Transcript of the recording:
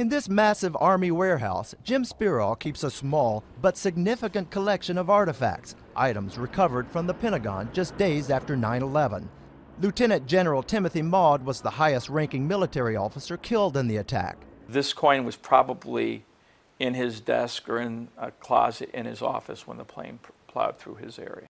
In this massive Army warehouse, Jim Speraw keeps a small but significant collection of artifacts, items recovered from the Pentagon just days after 9/11. Lieutenant General Timothy Maude was the highest-ranking military officer killed in the attack. This coin was probably in his desk or in a closet in his office when the plane plowed through his area.